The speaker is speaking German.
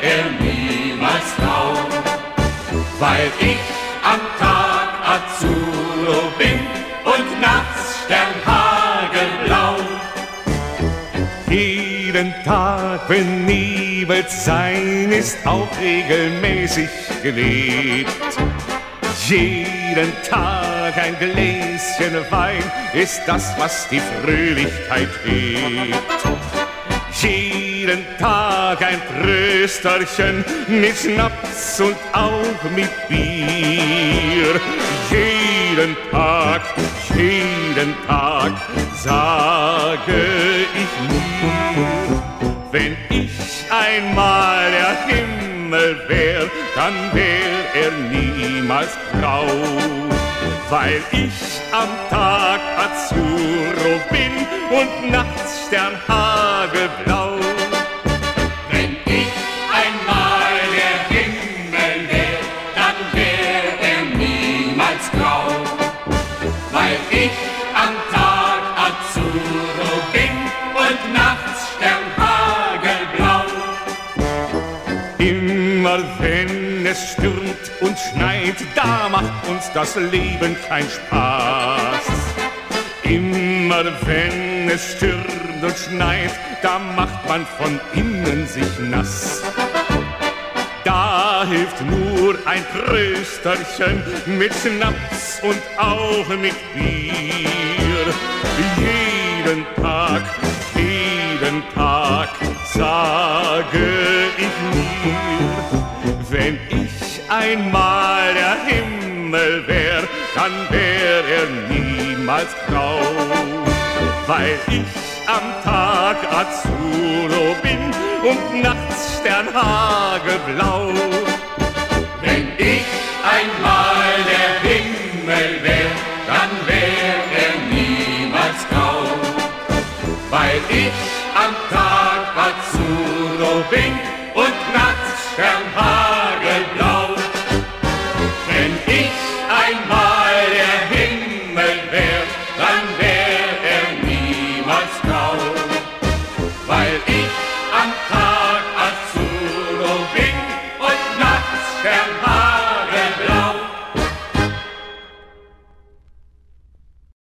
er niemals grau, weil ich am Tag Azzurro bin und nachts sternhagelblau. Jeden Tag, wenn Nebel sein, ist auch regelmäßig gelebt. Jeden Tag ein Gläschen Wein ist das, was die Fröhlichkeit hebt. Jeden Tag ein Trösterchen mit Schnaps und auch mit Bier. Jeden Tag sage ich mir, wenn ich einmal der Himmel wär, dann wär er niemals grau, weil ich am Tag Azzurro bin und nachts sternhagelblau. Wenn ich einmal der Himmel wär, dann wär er niemals grau, weil ich am Tag Azzurro bin und nachts sternhagelblau. Immer wenn es stürmt und schneit, da macht uns das Leben keinen Spaß. Immer wenn es stürmt und schneit, da macht man von innen sich nass. Da hilft nur ein Trösterchen mit Schnaps und auch mit Bier. Jeden Tag sage ich mir, wenn ich einmal der Himmel wär, dann wär er niemals grau, weil ich am Tag Azzurro bin und nachts sternhagelblau. Wenn ich einmal der Himmel wär, dann wär er niemals grau, weil ich am Tag Azzurro bin und nachts sternhagelblau.